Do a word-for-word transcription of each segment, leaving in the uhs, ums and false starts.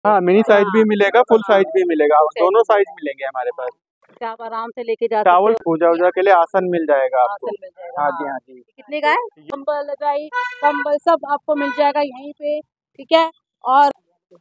हाँ, mini size भी मिलेगा, फुल साइज भी मिलेगा, Okay. दोनों साइज मिलेंगे हमारे पास। अच्छा, आप आराम से लेके जा सकते टावल हो। पूजा वूजा के लिए आसन मिल जाएगा आपको। आसन मिल जाएगा। हाँ जी, हाँ जी। कितने का है? कंबल रजाई कंबल सब आपको मिल जाएगा यहीं पे, ठीक है। और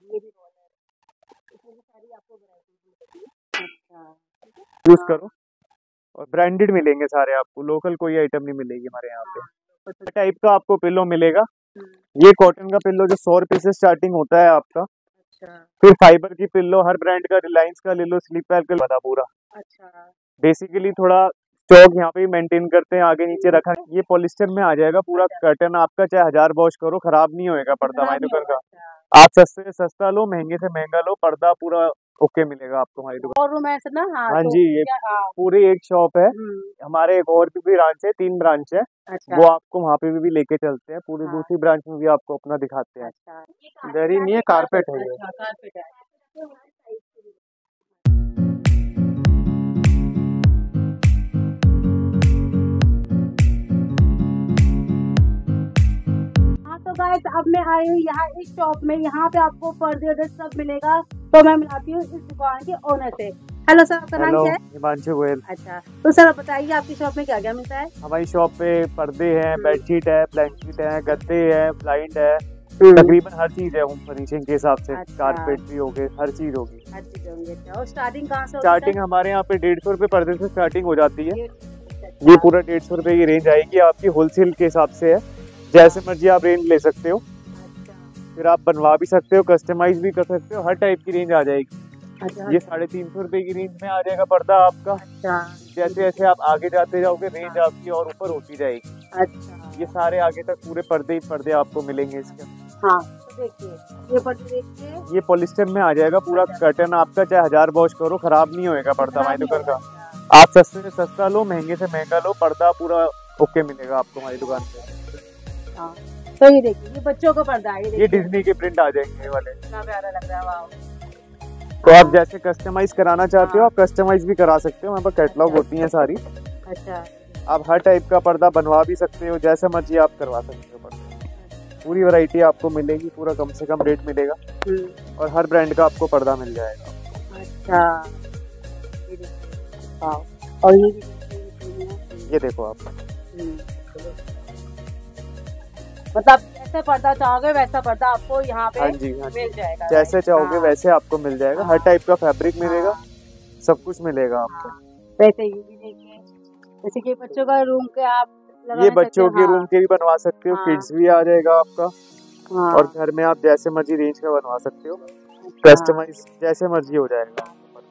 अच्छा यूज करो, और ब्रांडेड मिलेंगे सारे आपको, लोकल कोई आइटम नहीं मिलेगी हमारे यहाँ पे। टाइप का आपको पिल्लो मिलेगा। ये कॉटन का पिल्लो जो सौ रुपए से स्टार्टिंग होता है आपका। अच्छा फिर फाइबर की पिल्लो हर ब्रांड का, रिलायंस का ले लो, स्लीप पैक का बता पूरा। अच्छा बेसिकली थोड़ा स्टॉक यहाँ पे मेंटेन करते हैं, आगे नीचे रखा। ये पॉलिस्टर में आ जाएगा पूरा कर्टन आपका, चाहे हजार वॉश करो खराब नहीं होएगा पर्दा हमारी दुकान का। आप सस्ते से सस्ता लो, महंगे से महंगा लो, पर्दा पूरा ओके मिलेगा आपको हमारी दुकान। और रूम है ना? हाँ, हाँ तो जी, ये क्या? हाँ। पूरी एक शॉप है हम्म, हमारे, एक और भी ब्रांच है, तीन ब्रांच है। अच्छा वो आपको वहाँ पे भी, भी लेके चलते हैं, पूरी हाँ। दूसरी ब्रांच में भी आपको अपना दिखाते हैं। अच्छा दरी नहीं है, कारपेट है ये। अच्छा कारपेट है। हाँ तो गाइस, अब मैं आई हूँ यहाँ इस शॉप में। यहाँ पे आपको पर्दे वर्दे सब मिलेगा। तो मैं मिलाती हूँ इस दुकान के ओनर से। हेलो सर, आपका नाम हेलो, क्या है? हिमांशु गोयल। अच्छा, तो सर बताइए आपकी शॉप में क्या क्या मिलता है? हमारी शॉप पे पर्दे हैं, हम्म। बेडशीट है, ब्लैंकेट है, गद्दे है, ब्लाइंड है, हम्म। तकरीबन हर चीज है होम फर्निशिंग के हिसाब से। अच्छा। कारपेट भी हो गए, हर चीज होगी। हर चीज होंगे। अच्छा, और स्टार्टिंग कहाँ से होती है स्टार्टिंग सर? हमारे यहाँ पे डेढ़ सौ रुपए पर्दे से स्टार्टिंग हो जाती है। ये ये पूरा डेढ़ सौ रुपए की रेंज आएगी आपकी, होलसेल के हिसाब से है। जैसे मर्जी आप रेंज ले सकते हो, अच्छा फिर आप बनवा भी सकते हो, कस्टमाइज भी कर सकते हो, हर टाइप की रेंज आ जाएगी। अच्छा ये साढ़े तीन सौ रुपए की रेंज में आ जाएगा पर्दा आपका। अच्छा जैसे जैसे आप आगे जाते जाओगे, रेंज आपकी और ऊपर होती जाएगी। अच्छा। ये सारे आगे तक पूरे पर्दे ही पर्दे आपको मिलेंगे इसके। हाँ तो देखिए, ये पर्दे देखिए, ये पॉलिस्टर में आ जाएगा पूरा कर्टन आपका, चाहे हजार वॉश करो खराब नहीं होएगा पर्दा हमारी दुकान का। आप सस्ते से सस्ता लो, महंगे से महंगा लो, पर्दा पूरा ओके मिलेगा आपको हमारी दुकान पे। हाँ तो ये देखिए, ये बच्चों का पर्दा है। ये डिज्नी के प्रिंट आ जाएंगे ये वाले। कितना प्यारा लग रहा है, वाह। तो आप जैसे कस्टमाइज कराना चाहते हो, आप कस्टमाइज भी करा सकते हो, हमारे पास कैटलॉग होती है सारी। अच्छा आप हर टाइप का पर्दा बनवा भी सकते हो, जैसा मर्जी आप करवा सकते हो पर्दा। पूरी वैरायटी आपको मिलेगी, पूरा कम से कम रेट मिलेगा, और हर ब्रांड का आपको पर्दा मिल जाएगा। अच्छा, ये देखिए, वाह। और ये भी देखिए, ये देखो आप, मतलब जैसे पर्दा चाहोगे वैसा पर्दा आपको यहाँ पे हाँ जी, हाँ जी, मिल जाएगा। जैसे चाहोगे हाँ। वैसे आपको मिल जाएगा, हर टाइप का फैब्रिक मिलेगा, हाँ। सब कुछ मिलेगा आपको। वैसे ये भी देखिए, जैसे कि बच्चों का रूम के आप लगा ये नहीं सकते। बच्चों के हाँ रूम के भी बनवा सकते हो, हाँ किड्स भी आ जाएगा आपका, हाँ। और घर में आप जैसे मर्जी रेंज का बनवा सकते हो, अच्छा। कस्टमाइज जैसे मर्जी हो जाएगा।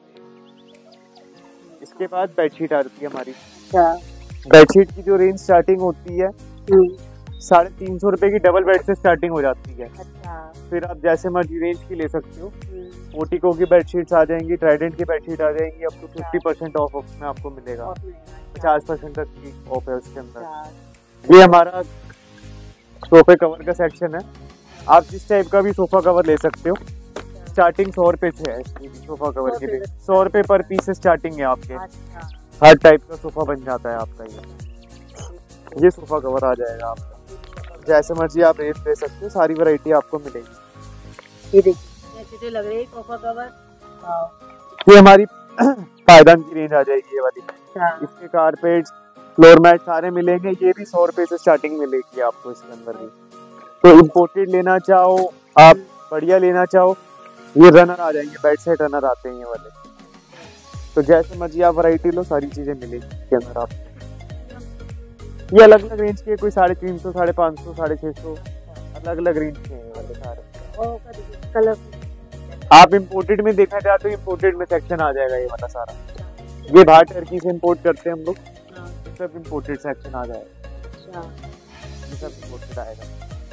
इसके बाद बेडशीट आती है हमारी। अच्छा। बेडशीट की जो रेंज स्टार्टिंग होती है, हम्म, साढ़े तीन सौ रुपए की डबल बेड से स्टार्टिंग हो जाती है। अच्छा। फिर आप जैसे मर्जी रेंज की ले सकते हो। हम्म, पोटिको की बेडशीट्स आ जाएंगी, ट्राइडेंट की बेडशीट आ जाएंगी, अब तो फिफ्टी परसेंट ऑफ में आपको मिलेगा, और नहीं, अच्छा, पचास परसेंट तक की ऑफ है उसके अंदर। अच्छा। ये हमारा सोफे कवर का सेक्शन है, आप जिस टाइप का भी सोफा कवर ले सकते हो। स्टार्टिंग सौ रुपए से है इसकी सोफा कवर के लिए, सौ रुपए पर पीस से स्टार्टिंग है आपके। अच्छा। हर टाइप का सोफा बन जाता है आपका। ये ये सोफा कवर आ जाएगा आपका, जैसे मर्जी आप रेट ले सकते हो, सारी वैरायटी आपको मिलेगी। ये देखिए, अच्छी लग रही है सोफा कवर। ये हमारी पायदान की रेंज आ जाएगी ये वाली। अच्छा। इसके कारपेट, फ्लोर मैट सारे मिलेंगे, ये भी सौ रुपए से स्टार्टिंग मिलेगी आपको इसके अंदर भी। तो इम्पोर्टेड लेना चाहो आप, बढ़िया लेना चाहो, ये रनर आ जाएंगे, बेड सेट रनर आते हैं ये वाले। तो जैसे मर्जी आप वैरायटी लो, सारी चीजें मिलेगी इसके अंदर आपको। ये अलग अलग रेंज के, कोई साढ़े तीन सौ, साढ़े पाँच सौ, साढ़े छह सौ, अलग अलग रेंज के हैं ये वाले सारे। कलर आप इम्पोर्टेड में देखना चाहते हो, इम्पोर्टेड में सेक्शन आ जाएगा ये वाला सारा। ये बाहर टर्की से इम्पोर्ट करते हैं हम लोग, सब इम्पोर्टेड सेक्शन आ जाएगा, ये सब इम्पोर्टेड आएगा।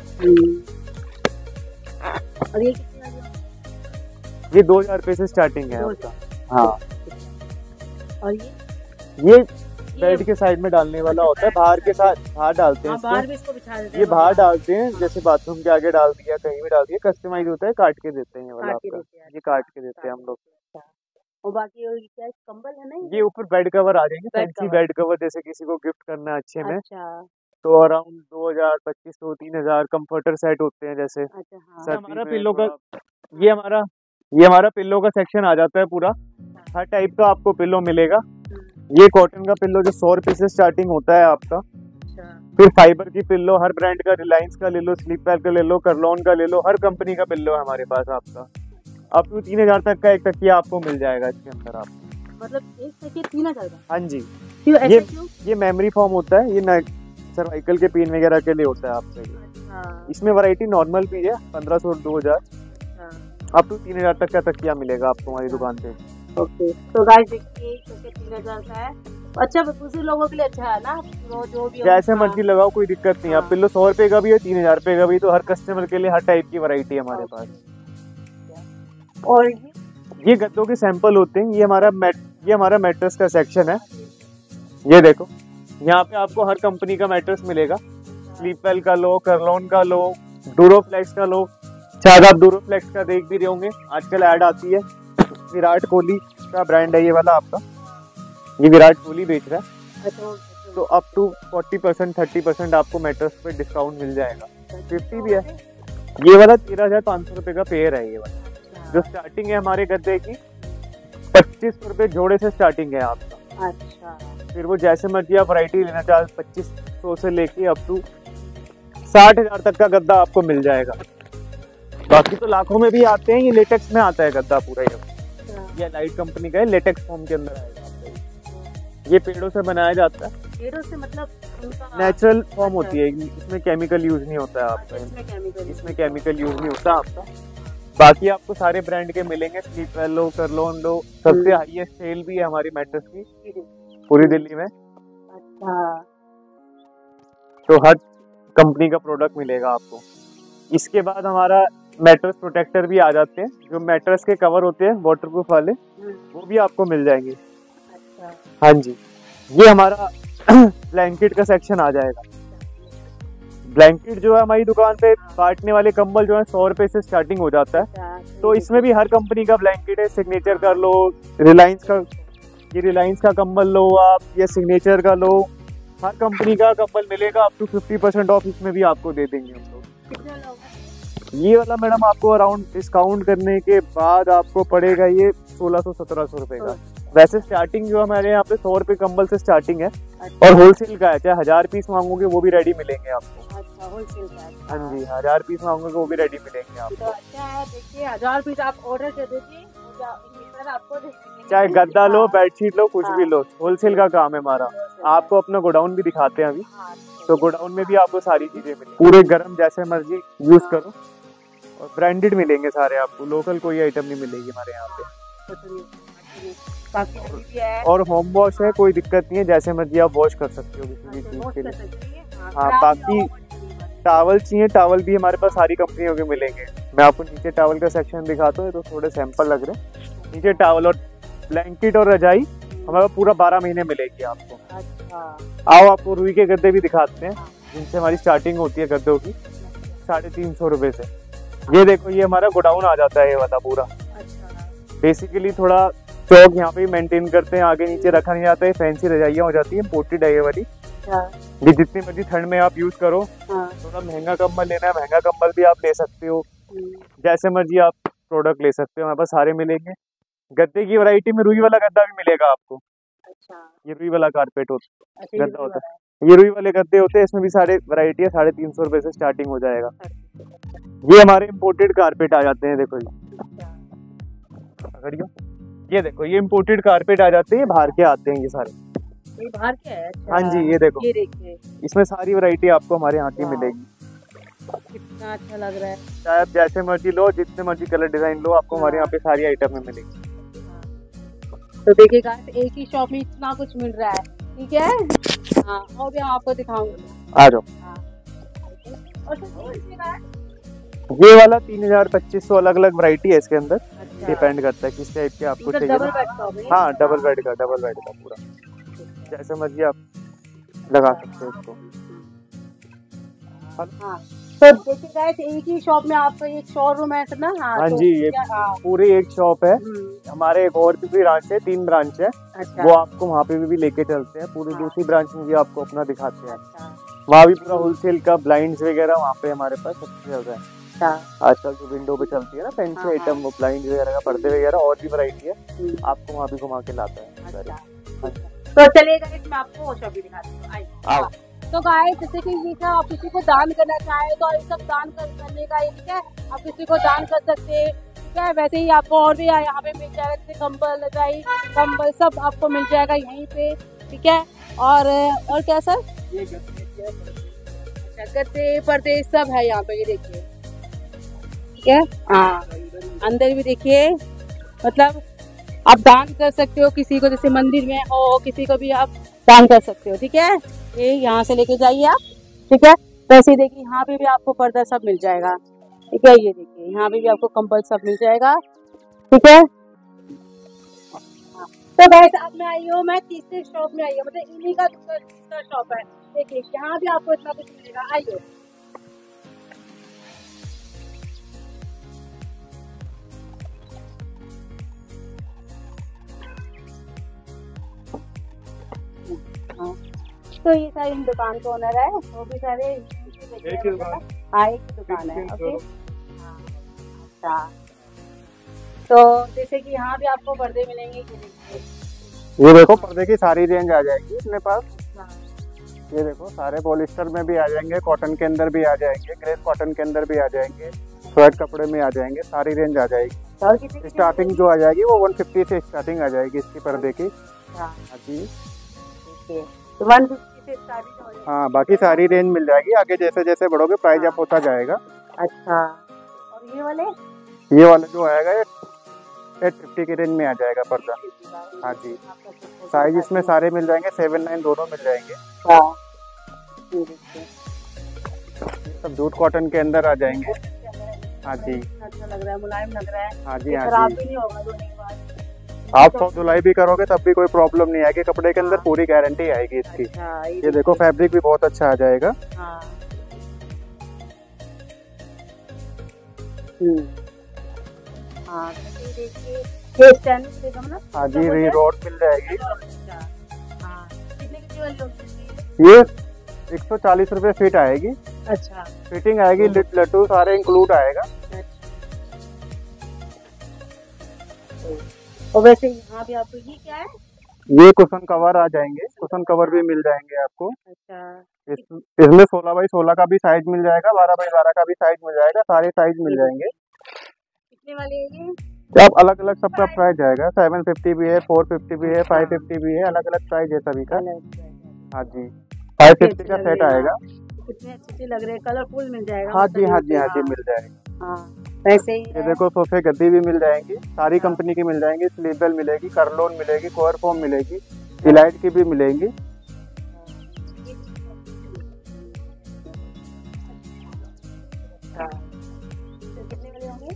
और ये कितने वाली? ये दो हजार रुपए से स्टार्टिंग है आपका। हाँ, और ये ये बेड के साइड में डालने वाला होता है, बाहर के साथ बाहर डालते हैं हाँ, बाहर इसको। भी इसको बिछा देते ये हैं। बाहर डालते हैं, जैसे बाथरूम के आगे डाल दिया, कहीं भी डाल दिया, कस्टमाइज होता है, काट के देते हैं ये वाला काट के आपका। देते हैं। ये काट के देते हैं हम लोग। और बाकी और क्या है, कंबल है ना? ये ऊपर बेड कवर आ जाएंगे, bed fancy cover. Bed cover, जैसे किसी को गिफ्ट करना है अच्छे में, अच्छा तो अराउंड दो हजार, पच्चीस सौ, तीन हजार कंफर्टर सेट होते हैं जैसे। अच्छा। हाँ सर हमारा पिल्लो का, ये हमारा ये हमारा पिल्लो का सेक्शन आ जाता है पूरा, हर टाइप का आपको पिल्लो मिलेगा। ये कॉटन का पिल्लो जो सौ रुपए से स्टार्टिंग होता है आपका। फिर फाइबर की पिल्लो हर ब्रांड का, रिलायंस का ले लो, स्लीपवेल का ले लो, करलॉन का ले लो, हर कंपनी का पिल्लो है हमारे पास आपका। अप टू तीन हजार तक का एक तकिया आपको मिल जाएगा इसके अंदर आपको। मतलब एक तकिया तीन हजार का? हाँ जी। क्यों ऐसे ये क्यों? ये मेमोरी फॉर्म होता है, ये सर्वाइकल के पेन वगैरह के लिए होता है आपका ये। अच्छा। इसमें वैरायटी नॉर्मल भी है, पंद्रह सौ दो हजार अप टू तीन हजार तक का तकिया मिलेगा आपको हमारी दुकान पे। ओके, तो गाइस देखिए तकिया तीन हजार का है। अच्छा, दूसरे लोगों के लिए अच्छा है ना, वो जो भी जैसे मर्जी लगाओ, कोई दिक्कत नहीं है। हाँ। पिल्लो सौ रुपए का भी है, तीन हजार रुपए का भी, तो हर कस्टमर के लिए हर टाइप की वैरायटी है हमारे पास। और ये ये गद्दों के सैंपल होते हैं। ये हमारा मैट ये हमारा मैट्रेस का सेक्शन है। ये देखो, यहाँ पे आपको हर कंपनी का मैट्रेस मिलेगा। स्लीपवेल का लो, करलॉन का लो, डूरोफ्लेक्स का लो। शायद आप डूरोफ्लेक्स का देख भी रहे होंगे, आजकल ऐड आती है। विराट कोहली का ब्रांड है ये वाला आपका, ये विराट कोहली बेच रहा है। तो up to forty percent thirty percent आपको मैट्रेस पे डिस्काउंट मिल जाएगा, फिफ्टी भी है। ये वाला तेरह हजार पाँच सौ रुपए का पेयर है। ये वाला जो स्टार्टिंग है हमारे गद्दे की पच्चीस सौ रुपए जोड़े से स्टार्टिंग है आपका। अच्छा, फिर वो जैसे मर्जी आप वैरायटी लेना चाहे, पच्चीस सौ से लेके अप टू साठ हजार तक का गद्दा आपको मिल जाएगा। बाकी तो लाखों में भी आते हैं। ये लेटेक्स में आता है गद्दा पूरा। ये ये लाइट कंपनी का है, लेटेक्स फॉर्म के अंदर आएगा आपको। ये पेड़ों से बनाया जाता है। पेड़ों से मतलब नेचुरल फॉर्म होती है, इसमें केमिकल यूज नहीं होता है आपका। इसमें केमिकल इसमें केमिकल यूज नहीं होता आपका। बाकी आपको सारे ब्रांड के मिलेंगे, स्लीपवेल लो, करलॉन लो। सबसे हाईएस्ट सेल भी है हमारी मैट्रेस की पूरी दिल्ली में। अच्छा, तो हर कंपनी का प्रोडक्ट मिलेगा आपको। इसके बाद हमारा मैट्रेस प्रोटेक्टर भी आ जाते हैं, जो मैट्रेस के कवर होते हैं वाटरप्रूफ वाले, वो भी आपको मिल जाएंगे। अच्छा। हाँ जी। ये हमारा ब्लैंकेट का सेक्शन आ जाएगा। ब्लैंकेट जो है हमारी दुकान पे बांटने वाले कंबल जो है सौ रुपए से स्टार्टिंग हो जाता है। तो इसमें भी हर कंपनी का ब्लैंकेट है। सिग्नेचर का लो, रिलायंस का, ये रिलायंस का कंबल लो आप, या सिग्नेचर का लो, हर कंपनी का कंबल मिलेगा। Up to fifty percent off इसमें भी आपको दे देंगे हम लोग। कितने लोग हैं? ये वाला मैडम आपको अराउंड डिस्काउंट करने के बाद आपको पड़ेगा ये सोलह सौ सत्रह सौ रुपए का। वैसे स्टार्टिंग जो हमारे यहाँ पे सौ रुपए कंबल से स्टार्टिंग है। और होलसेल का है, चाहे हजार पीस मांगोगे वो भी रेडी मिलेंगे आपको। अच्छा, होलसेल का है। हाँ जी, हजार पीस मांगोगे वो भी रेडी मिलेंगे आपको। तो अच्छा है, देखिए हजार पीस आप ऑर्डर कर दीजिए, आपको दे देंगे। चाहे गद्दा लो, बेडशीट लो, कुछ भी लो, होलसेल का काम है हमारा। आपको अपना गोडाउन भी दिखाते हैं अभी। तो गोडाउन में भी आपको सारी चीजें मिलेंगी, पूरे गर्म जैसे मर्जी यूज करो। और ब्रांडेड मिलेंगे सारे आपको, लोकल कोई आइटम नहीं मिलेगी हमारे यहाँ पे। और होम वॉश है, कोई दिक्कत नहीं है, जैसे मर्जी आप वॉश कर सकते हो किसी भी चीज के लिए। हाँ, बाकी टावल चाहिए, टावल भी हमारे पास सारी कंपनियों के मिलेंगे। मैं आपको नीचे टावल का सेक्शन दिखाता हूँ, तो थोड़े सैंपल लग रहे हैं। नीचे टावल और ब्लैंकेट और रजाई हमारा पूरा बारह महीने मिलेगी आपको। अच्छा। आओ आपको रुई के गद्दे भी दिखाते हैं, जिनसे हमारी स्टार्टिंग होती है गद्दों की साढ़े तीन सौ रुपए से। ये देखो, ये हमारा गोडाउन आ जाता है ये वाला पूरा। अच्छा। बेसिकली थोड़ा चौक यहाँ पे मेंटेन करते हैं, आगे नीचे रखा नहीं जाता है। फैंसी रजाइयाँ हो जाती है, इम्पोर्टेड है ये वाली। ये जितनी मर्जी ठंड में आप यूज करो। थोड़ा महंगा कंबल लेना है, महंगा कंबल भी आप ले सकते हो, जैसे मर्जी आप प्रोडक्ट ले सकते हो, हमारे पास सारे मिलेंगे। गद्दे की वैरायटी में रुई वाला गद्दा भी मिलेगा आपको। अच्छा। ये रुई वाला कारपेट होता अच्छा, गद्दा होता है। ये रुई वाले गद्दे होते हैं, इसमें भी सारे वैरायटी है। साढ़े तीन सौ रुपए से स्टार्टिंग हो जाएगा। ये हमारे इम्पोर्टेड कारपेट आ जाते हैं, देखो ये ये देखो, ये इम्पोर्टेड कारपेट आ जाते हैं, बाहर के आते हैं ये सारे। ये बाहर के है? अच्छा। हाँ जी, ये देखो, ये देखिए, इसमें सारी वैरायटी आपको हमारे यहाँ की मिलेगी। कितना अच्छा लग रहा है। चाहे आप जैसे मर्जी लो, जितने मर्जी कलर डिजाइन लो, आपको हमारे यहाँ पे सारी आइटम में मिलेगी। तो देखिए गाइस, एक ही शॉप में इतना कुछ मिल रहा है, ठीक है। हाँ, और भी आपको दिखाऊंगा, आ जाओ। और तो इसमें है? ये वाला तीन हजार पच्चीस सौ अलग अलग वैरायटी है इसके अंदर। अच्छा। डिपेंड करता है किस टाइप के आपको मतलब चाहिए। डबल बेड का होगा ये? हाँ, डबल बेड का, डबल बेड का पूरा, जैसे मर्जी आप लगा सकते हो इसको। हाँ, तो देखिए गाइस, एक ही शॉप में आपका एक शोरूम है ना? हाँ, हाँ तो जी, ये हाँ। पूरी एक शॉप है। हमारे एक और भी ब्रांच है, तीन ब्रांच है। अच्छा। वो आपको वहाँ पे भी लेके चलते हैं। पूरी दूसरी ब्रांच में भी आपको अपना दिखाते हैं। अच्छा। वहाँ भी पूरा होलसेल का ब्लाइंड्स वगैरह वहाँ पे हमारे पास सब चल रहा है। अच्छा आजकल जो विंडो पे चलती है ना फैंसी हाँ, आइटम, वो ब्लाइंड वगैरह का, पर्दे वगैरह, और भी वैरायटी है, हम्म, आपको वहाँ भी घुमा के लाता है सारी। अच्छा तो चलिए गाइस मैं आपको वो शॉप भी दिखाती हूँ, आइए। आओ। तो गाइस जैसे कि ये सब आप किसी को दान करना चाहे तो ये सब दान कर, करने का ये ठीक है, आप किसी को दान कर सकते हैं, ठीक है। वैसे ही आपको और भी यहाँ पे मिल जाएगा, जैसे कंबल, रजाई, कंबल सब आपको मिल जाएगा यहीं पे, ठीक है। और और क्या सर, अच्छा गद्दे पर्दे सब है यहाँ पे, ये देखिए, ठीक है। हाँ अंदर भी देखिए, मतलब आप दान कर सकते हो किसी को, जैसे मंदिर में हो किसी को भी आप दान कर सकते हो, ठीक है। ये यहाँ से लेके जाइए आप, ठीक है। वैसे ही देखिए यहाँ पे भी आपको पर्दा सब मिल जाएगा, ठीक है। ये देखिए यहाँ पे भी आपको कंबल सब मिल जाएगा, ठीक है। तो गाइस अब मैं आई हूँ, मैं तीसरे शॉप में आई हूँ, मतलब इन्हीं का दूसरा शॉप है। देखिए यहाँ भी आपको इतना कुछ मिलेगा, आइए। हाँ तो ये सारी दुकान का ओनर है, वो भी सारे एक ही दुकान? हाँ एक ही दुकान है, ओके। हाँ, अच्छा तो जैसे कि यहाँ भी आपको पर्दे मिलेंगे, ये देखिए। ये देखो पर्दे की सारी रेंज आ जाएगी अपने पास। हाँ, ये देखो सारे पॉलिस्टर में भी आ जाएंगे, कॉटन के अंदर भी आ जाएंगे, ग्रेस कॉटन के अंदर भी आ जाएंगे, स्वेट कपड़े में आ जाएंगे, सारी रेंज आ जाएगी। और किसी की स्टार्टिंग जो आ जाएगी वो एक सौ पचास से स्टार्टिंग आ जाएगी इसकी पर्दे की। हाँ हाँ जी। ठीक है, तो एक सौ पचास से स्टार्टिंग हो जाएगी। हाँ बाकी सारी रेंज मिल जाएगी, आगे जैसे जैसे बढ़ोगे प्राइस अप होता जाएगा। अच्छा और ये वाले ये वाला जो आएगा ये एट फिफ्टी की रेंज में आ जाएगा पर्दा। हाँ जी, साइज इसमें सारे मिल जाएंगे, सेवन नाइन दोनों मिल जाएंगे। हाँ ये देखिए, सब जूट कॉटन के अंदर आ जाएंगे। हाँ जी। अच्छा लग रहा है, मुलायम लग रहा है, हाँ जी। ये हाँ खराब जी, भी नहीं होगा धोने के बाद। आप सब धुलाई भी करोगे तब भी कोई प्रॉब्लम नहीं आएगी, कपड़े के अंदर पूरी गारंटी आएगी इसकी। अच्छा ये देखो फैब्रिक भी बहुत अच्छा आ जाएगा। हाँ हम्म हाँ तो ये देखिए, ये स्टैंड देगा ना। हाँ जी, री रोड मिल जाएगी। अच्छा हाँ कितने की वाली लोग? ये एक सौ चालीस रुपए फीट आएगी, अच्छा फिटिंग आएगी, लिट लट्टू सारे इंक्लूड आएगा। और वैसे यहाँ भी आपको ये क्या है? ये कुशन कवर आ जाएंगे, कुशन कवर भी मिल जाएंगे आपको। अच्छा इस, इसमें सोलह बाई सोलह का भी साइज मिल जाएगा, बारह बाई बारह का भी साइज मिल जाएगा, सारे साइज मिल जाएंगे। कितने वाले हैं ये? अब अलग अलग सबका प्राइस जाएगा, सेवन फिफ्टी भी है, फोर फिफ्टी भी है, फाइव फिफ्टी भी है, अलग अलग प्राइस है सभी का। हाँ जी, फाइव फिफ्टी का सेट आएगा। कितने अच्छे लग रहे हैं, कलरफुल मिल जाएगा। हाँ जी। हाँ जी। हाँ जी मिल जाएगा। हाँ वैसे ही ये देखो सोफे गद्दी भी मिल जाएंगी, सारी कंपनी की मिल जाएंगी, स्लीपवेल मिलेगी, करलोन मिलेगी, कोर फोम मिलेगी, डिलाइट की भी मिलेंगी। कितने वाले होंगे?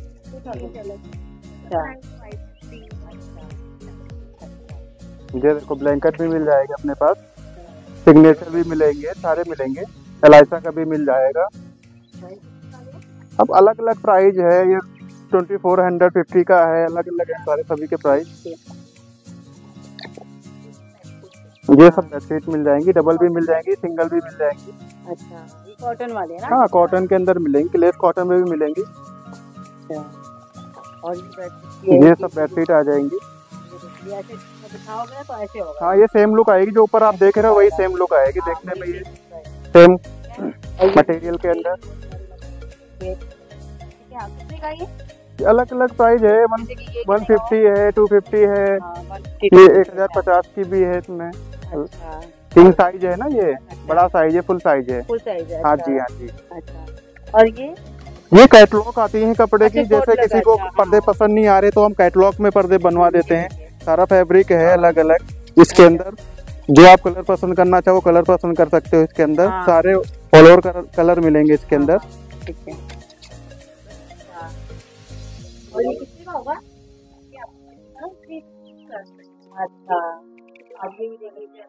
ये देखो ब्लैंकेट भी मिल जाएगा अपने पास, सिग्नेचर भी मिलेंगे, सारे मिलेंगे, एलाइसा का भी मिल जाएगा। अब अलग अलग प्राइस है, ये ट्वेंटी फोर हंड्रेड फिफ्टी का है, अलग अलग है सारे सभी के प्राइस। ये सब बेडशीट मिल जाएंगी, डबल भी मिल जाएंगी, सिंगल भी मिल जाएंगी। अच्छा ये कॉटन वाले हैं ना? हाँ कॉटन के अंदर मिलेंगी, लेस कॉटन में भी मिलेंगी। अच्छा और ये ये सब बेडशीट आ जाएंगी। ये ऐसे बिछाओगे तो ऐसे होगा। हाँ ये सेम लुक आएगी, जो ऊपर आप देख रहे हो वही सेम लुक आएगी देखने में, ये सेम मटेरियल के अंदर। अलग अलग प्राइस है, वन वन फिफ्टी है, टू फिफ्टी है, ये एक हजार पचास की भी है इसमें। किंग साइज है ना, ये बड़ा साइज है, फुल साइज है। फुल साइज है। हाँ जी। हाँ जी। अच्छा और ये ये कैटलॉग आती है कपड़े की, अच्छा, जैसे किसी को पर्दे पसंद नहीं आ रहे तो हम कैटलॉग में पर्दे बनवा देते हैं। सारा फैब्रिक है अलग अलग इसके अंदर, जो आप कलर पसंद करना चाहो कलर पसंद कर सकते हो इसके अंदर। हाँ। सारे ऑल ओवर कलर मिलेंगे इसके अंदर। ठीक है। और ये कितने का होगा? अच्छा अब ये भी देख लीजिए।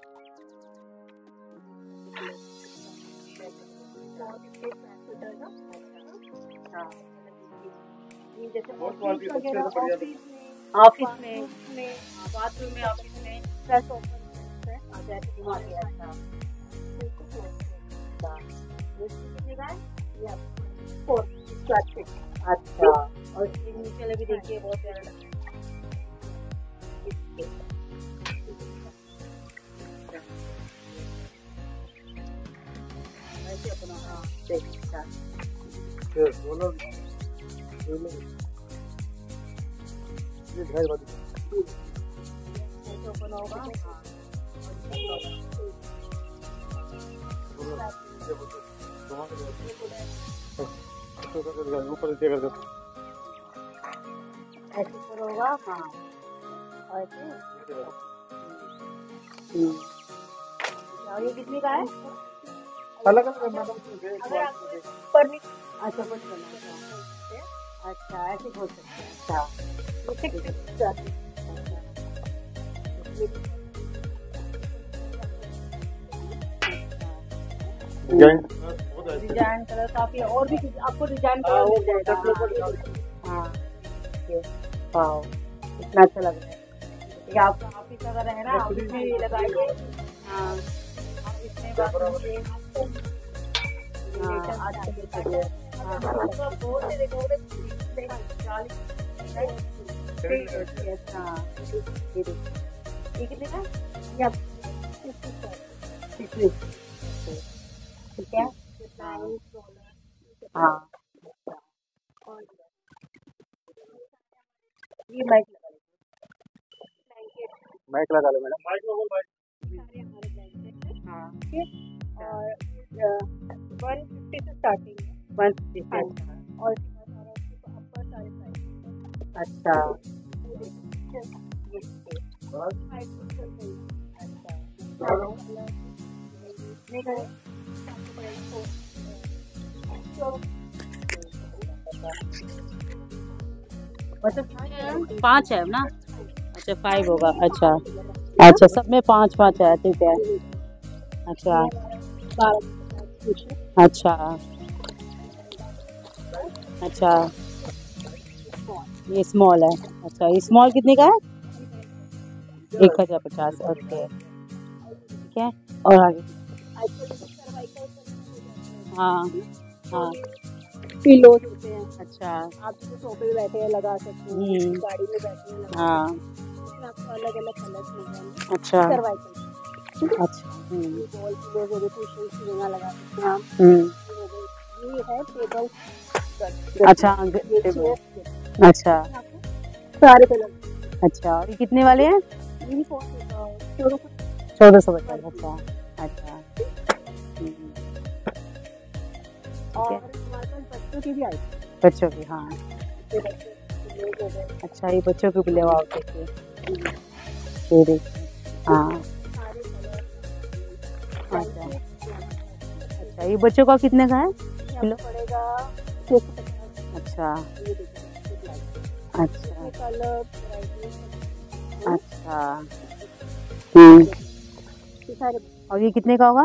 हाँ ये जैसे ऑफिस ऑफिस में, बाथरूम में, ऑफिस में फ्रेश ओपन आ जाए घुमा दिया। अच्छा कितने का है ये? Four plastic. अच्छा, और इसके नीचे वाले भी देखिए बहुत प्यारा लग रहा है। ऐसे अपना हाँ देखिए ये बोलो बोलो ये ढाई बजे ऐसे ओपन होगा। हाँ ऊपर नीचे कर दो ऐसे ऊपर होगा। हाँ और ऐसे और ये कितने का है? अलग अलग मैडम अगर आपको ऊपर नहीं अच्छा कुछ करना है। अच्छा ऐसे खोल सकते हैं। अच्छा ये सिक्स अच्छा डिजाइन कलर काफी और भी कुछ आपको डिजाइन कलर मिल जाएगा। हाँ ये वाओ इतना अच्छा लग रहा है। ये आपका ऑफिस अगर है ना ऑफिस में लगाइए। हाँ आप इसमें बात कीजिए। हाँ आज के लिए हाँ बहुत से देखोगे हाँ ये देखिए ये कितने का ये आप ठीक है। हाँ ये माइक लगा माइक लगा लो मैडम माइक लो हाँ और वन फिफ्टी से स्टार्टिंग है। वन फिफ्टी से और अपर सारे प्राइस। अच्छा मतलब पाँच है ना। अच्छा फाइव होगा। अच्छा अच्छा सब में पाँच पाँच है ठीक है। अच्छा अच्छा अच्छा ये स्मॉल है। अच्छा ये स्मॉल कितने का है? एक हजार पचास ओके ठीक है। और आगे हाँ हाँ पिलोज होते हैं। अच्छा आप जो सोफे पे बैठे हैं लगा सकते हैं गाड़ी में बैठे हैं लगा हाँ आपको अलग अलग कलर्स मिल जाएंगे। अच्छा सर्वाइकल अच्छा बॉल पिलोज हो गए कुशन वगैरह लगा सकते हैं आप। ये है टेबल। अच्छा अच्छा सारे कलर। अच्छा और ये कितने वाले हैं? ये चौदह सौ पचास। अच्छा अच्छा और हमारे पास बच्चों की भी आई बच्चों की हाँ अच्छा ये बच्चों की भी ले आओ देखिए ये देखिए हाँ अच्छा अच्छा ये बच्चों का कितने का है किलो पड़ेगा? अच्छा अच्छा अच्छा और ये कितने का होगा?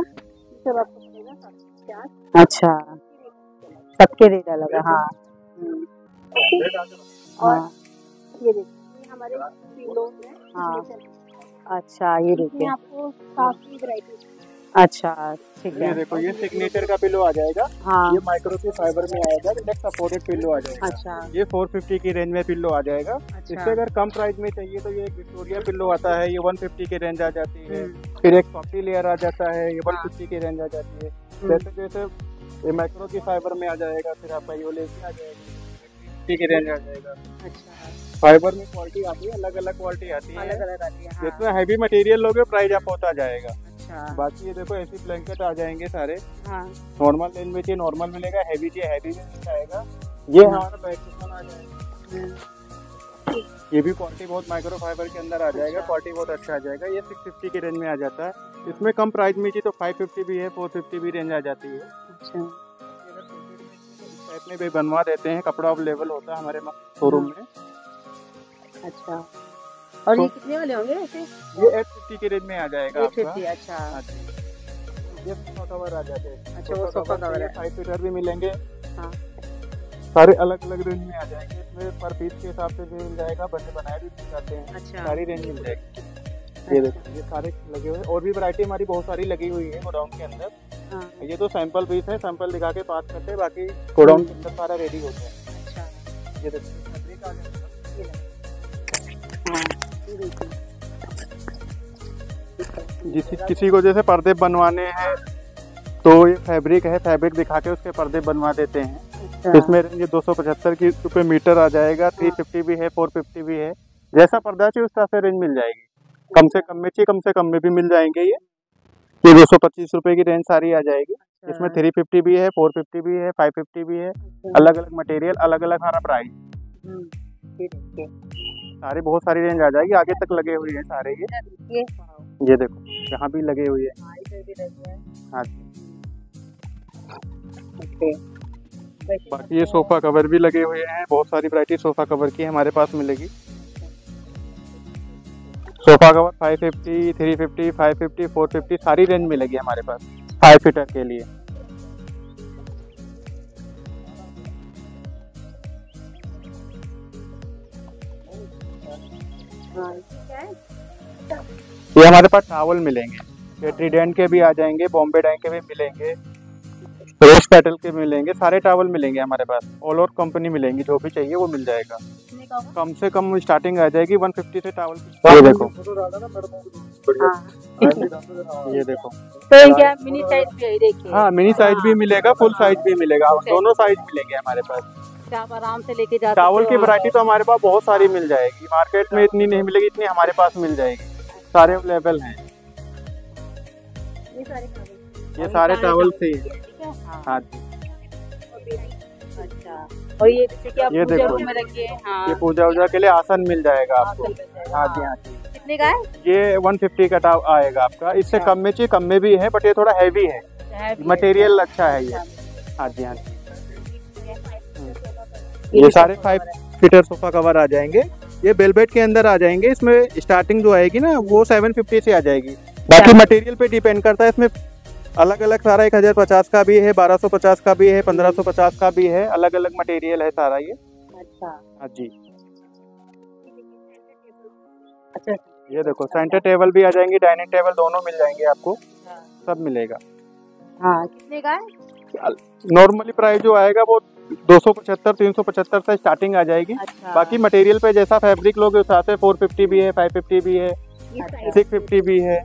अच्छा सबके रेट अलग है। हाँ और ये देखिए हमारे पिलो है। हाँ अच्छा ये देखिए आपको काफी वैरायटी। अच्छा ठीक है। ये देखो ये सिग्नेचर का पिलो आ जाएगा। हाँ ये माइक्रो के फाइबर में आएगा। नेक सपोर्टेड पिलो आ जाएगा। अच्छा ये चार सौ पचास की रेंज में पिलो आ जाएगा। अच्छा। इससे अगर कम प्राइस में चाहिए तो ये विक्टोरिया पिलो आता है। ये एक सौ पचास की रेंज आ जाती है। फिर एक सॉफ्टी लेयर आ जाता है। ये एक सौ पचास की रेंज आ जाती है। जैसे जैसे ये माइक्रो की फाइबर में आ जाएगा। फिर आपका ये लेसी आ जाएगा की रेंज आ जाएगा। अच्छा फाइबर में क्वालिटी आती है अलग अलग क्वालिटी आती है अलग अलग आती है। जितना हैवी मटेरियल लोगे प्राइस आप होता जाएगा। अच्छा बाकी ये देखो ऐसी ब्लैंकेट आ जाएंगे सारे। हाँ नॉर्मल रेंज में चाहिए नॉर्मल मिलेगा। हैवी चाहिए हैवी में मिल जाएगा। ये हमारा बैकसिस्टम आ जाएगा। ये भी क्वालिटी बहुत माइक्रो फाइबर के अंदर आ जाएगा। क्वालिटी बहुत अच्छा आ जाएगा। ये छह सौ पचास की रेंज में आ जाता है। इसमें कम प्राइस में चाहिए तो पाँच सौ पचास भी है चार सौ पचास भी रेंज आ जाती है। अच्छा टाइप में भी बनवा देते हैं। कपड़ा अवेलेबल होता है हमारे शोरूम में। अच्छा और ये कितने वाले होंगे ऐसे? ये आठ सौ पचास की रेंज में आ जाएगा आपका। अच्छा ये सोफा कवर आ जाते हैं। अच्छा वो सोफा कवर है। फाइव सीटर भी मिलेंगे। हाँ सारे अलग अलग रेंज में आ जाएंगे। इसमें पर पीस के हिसाब से भी मिल जाएगा। बने बनाए भी मिल जाते हैं। अच्छा सारी रेंज मिल जाएगी। ये देखो ये सारे लगे हुए हैं और भी वैरायटी हमारी बहुत सारी लगी हुई है गोडाउन के अंदर। हाँ। ये तो सैंपल पीस है, सैंपल दिखा के पास करते हैं, बाकी गोडाउन के अंदर सारा रेडी होता है। अच्छा। ये देखिए फैब्रिक आ गया। हाँ, ये देखिए। जिस किसी को जैसे पर्दे बनवाने हैं तो ये फैब्रिक है, फैब्रिक दिखा के उसके पर्दे बनवा देते हैं। अच्छा। इसमें रेंज दो सौ पचहत्तर की रुपये मीटर आ जाएगा, तीन सौ पचास भी है, चार सौ पचास भी है। जैसा पर्दा चाहिए उस तरह से रेंज मिल जाएगी। कम से कम में चाहिए, कम से कम में भी मिल जाएंगे। ये ये दो सौ पच्चीस रुपए की रेंज सारी आ जाएगी। इसमें तीन सौ पचास भी है, चार सौ पचास भी है, पाँच सौ पचास भी है। अलग अलग मटेरियल, अलग अलग हमारा प्राइस। सारे बहुत सारी रेंज आ जाएगी, आगे तक लगे हुए हैं सारे। ये ये देखो यहाँ भी लगे हुए हैं। हाँ जी। बाकी ये सोफा कवर भी लगे हुए हैं, बहुत सारी वैरायटी सोफा कवर की हमारे पास मिलेगी। सोफा कवर पाँच सौ पचास, तीन सौ पचास, पाँच सौ पचास, चार सौ पचास सारी रेंज मिलेगी हमारे पास फाइव सीटर के लिए। ये हमारे पास टावल मिलेंगे, ये ट्रीडेंट के भी आ जाएंगे, बॉम्बे डाई के भी मिलेंगे, रोज पेटल के मिलेंगे, सारे टावल मिलेंगे हमारे पास। ऑल ओवर कंपनी मिलेंगी, जो भी चाहिए वो मिल जाएगा। कम से कम स्टार्टिंग आ जाएगी एक सौ पचास से टावल। ये देखो, ये देखो, तो क्या मिनी साइज भी है, देखिए। हाँ मिनी साइज भी मिलेगा, फुल साइज भी मिलेगा, दोनों साइज मिलेंगे हमारे पास। आप आराम से लेके जा टावल की वैरायटी तो हमारे पास बहुत सारी मिल जाएगी, मार्केट में इतनी नहीं मिलेगी, इतनी हमारे पास मिल जाएगी, सारे अवेलेबल हैं। ये सारे टावल से ही। हाँ जी। अच्छा, और ये जैसे कि आप ये पूजा देखो, रूम में रखिए। हाँ, ये पूजा वूजा के लिए आसन मिल जाएगा आपको। हाँ जी, हाँ जी। कितने का है? ये एक सौ पचास का टाव आएगा आपका। इससे कम में चाहिए, कम में भी है, बट ये थोड़ा हैवी है, मटेरियल अच्छा है ये। हाँ जी, हाँ जी। ये सारे फाइव सीटर सोफा कवर आ जाएंगे, ये वेलवेट के अंदर आ जाएंगे। इसमें स्टार्टिंग जो आएगी ना वो सात सौ पचास से आ जाएगी, बाकी मटेरियल पे डिपेंड करता है। इसमें अलग अलग सारा एक हजार पचास का भी है, बारह सौ पचास का भी है, पंद्रह सौ पचास का भी है, अलग अलग मटेरियल है सारा ये। अच्छा। हाँ जी। अच्छा, ये देखो सेंटर टेबल भी आ जाएंगे, डाइनिंग टेबल दोनों मिल जाएंगे आपको, सब मिलेगा। हाँ, कितने का है? नॉर्मली प्राइस जो आएगा वो दो सौ पचहत्तर, तीन सौ पचहत्तर से स्टार्टिंग आ जाएगी। अच्छा। बाकी मटेरियल पे जैसा फैब्रिक लोगे उस हिसाब से चार सौ पचास भी है, पाँच सौ पचास भी है, छह सौ पचास भी है।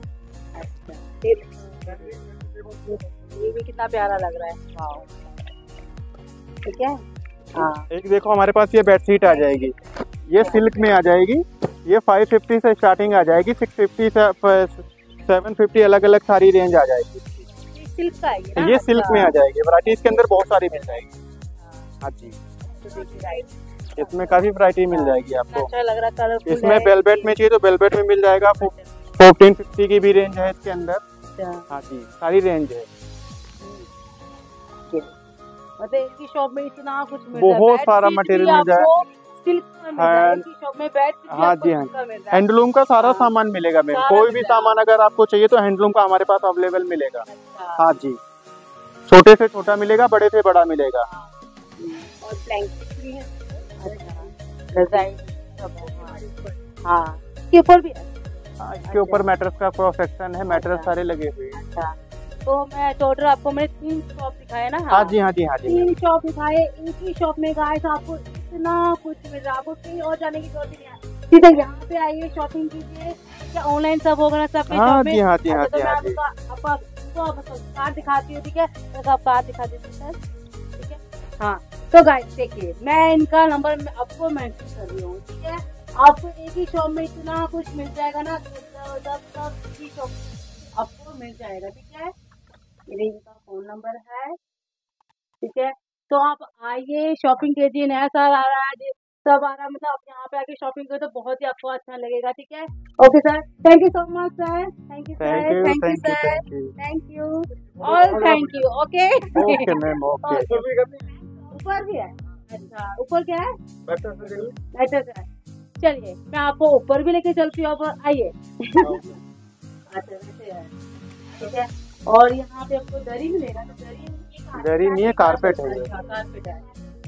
ये भी कितना प्यारा लग रहा है। वाओ, ठीक है। हाँ, एक देखो हमारे पास ये बेडशीट आ जाएगी, ये सिल्क में आ जाएगी, ये पाँच सौ पचास से स्टार्टिंग आ जाएगी, छह सौ पचास से सात सौ पचास अलग अलग सारी रेंज आ जाएगी। ये सिल्क का है ना? ये सिल्क में आ जाएगी, वैरायटी इसके अंदर बहुत सारी मिल जाएगी। हाँ जी, इसमें काफी वैरायटी मिल जाएगी आपको। अच्छा लग रहा, कलरफुल। इसमें वेलवेट में चाहिए तो वेलवेट में मिल जाएगा, फोर्टीन फिफ्टी की भी रेंज है इसके अंदर। हाँ जी, सारी रेंज है। मतलब इनकी शॉप में इतना कुछ मिल बहुत सारा मटेरियल मिल जाएगा, सिल्क में मिल जाएगा इनकी शॉप में, बेड शीट भी हाँ आपको जी, हाँ सिल्क का मिल रहा है। हैंडलूम का सारा हाँ, सामान मिलेगा मैम, सारा कोई मिल भी जाएगा। सामान अगर आपको चाहिए तो हैंडलूम का हमारे पास अवेलेबल मिलेगा। अच्छा। हाँ जी, छोटे से छोटा मिलेगा, बड़े से बड़ा मिलेगा। और ब्लैंकेट भी है। अच्छा, डिजाइन सब है। हाँ, इसके ऊपर भी है। हाँ, इसके ऊपर मैट्रेस का क्रॉस सेक्शन है, मैट्रेस सारे लगे हुए हैं। अच्छा, तो मैं टोटल आपको मैंने तीन शॉप दिखाए ना? हाँ जी, हाँ जी, हाँ जी। तीन शॉप दिखाए, एक ही शॉप में गाइस आपको इतना कुछ मिल रहा है, आपको कहीं और जाने की जरूरत नहीं है, सीधे यहाँ पे आइए, शॉपिंग कीजिए। क्या ऑनलाइन सब होगा ना सब? हाँ जी, हाँ जी, हाँ तो जी, मैं हाँ जी। आपको आपको कार्ड दिखाती हूँ, ठीक है? तो आप कार्ड दिखा दीजिए सर, ठीक है? हाँ, तो गाइस देखिए, मैं इनका नंबर आपको मेंशन कर रही हूँ, ठीक है? आपको एक ही शॉप में इतना कुछ मिल जाएगा ना, सब सब ही शॉप आपको मिल जाएगा, ठीक है? ये इनका फोन नंबर है, ठीक है? तो आप आइए, शॉपिंग कीजिए, नया साल आ रहा है, सब आ रहा है, मतलब आप यहाँ पे आके शॉपिंग करो तो बहुत ही आपको अच्छा लगेगा, ठीक है? Okay sir, thank you so much sir, thank you sir, thank you sir, thank you और thank you. Okay okay ma'am, okay. ऊपर भी है? अच्छा, ऊपर क्या है? बेटर है। चलिए मैं आपको ऊपर भी लेके चलती हूँ, आप आइए। अच्छा, वैसे है, ठीक है? और यहाँ पे आपको दरी मिलेगा, तो दरी दरी नहीं है, कारपेट है। अच्छा, कारपेट है।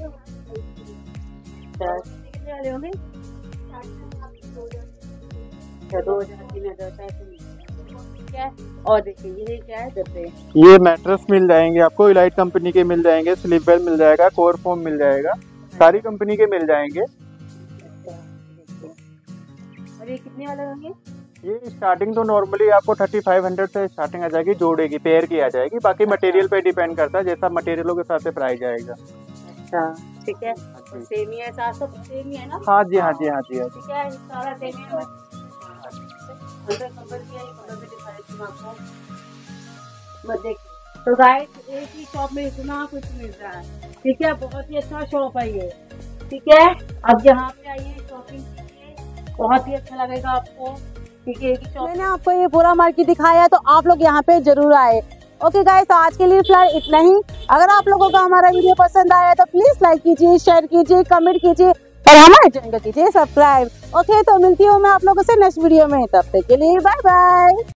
कितने वाले होंगे? दो हजार तीन हजार पैसे। ठीक है। और देखिए ये क्या है गद्दे, ये मैट्रेस मिल जाएंगे आपको, इलाइट कंपनी के मिल जाएंगे, स्लीप वेल मिल जाएगा, कोर फोम मिल जाएगा, सारी कंपनी के मिल जाएंगे। अच्छा देखिए, और ये कितने वाले होंगे? ये स्टार्टिंग तो नॉर्मली आपको थर्टी फाइव हंड्रेड से स्टार्टिंग आ जाएगी, जोड़े की पेयर की आ जाएगी, बाकी मटेरियल पे डिपेंड करता है, जैसा मटेरियलों के हिसाब से प्राइस आएगा। अच्छा ठीक है, सेम ही है, सात सौ सेम ही है ना? हाँ जी हाँ जी हाँ जी हाँ जी। ठीक है, सारा सेम ही है। अंदर कवर किया है, कवर में दिखा देती हूँ आपको। बस देखिए, तो गाइस एक ही शॉप में इतना कुछ मिल रहा है, ठीक है, बहुत ही अच्छा शॉप है ये, ठीक है। अब यहाँ पे आइए शॉपिंग कीजिए, बहुत ही अच्छा लगेगा आपको, ठीक है। मैंने आपको ये पूरा मार्केट दिखाया है, तो आप लोग यहाँ पे जरूर आए। ओके गाइस, तो आज के लिए फिलहाल इतना ही। अगर आप लोगों को हमारा वीडियो पसंद आया तो प्लीज लाइक कीजिए, शेयर कीजिए, कमेंट कीजिए और हमारे चैनल को कीजिए सब्सक्राइब। ओके, तो मिलती हूँ मैं आप लोगों से नेक्स्ट वीडियो में, तब तक के लिए बाय बाय।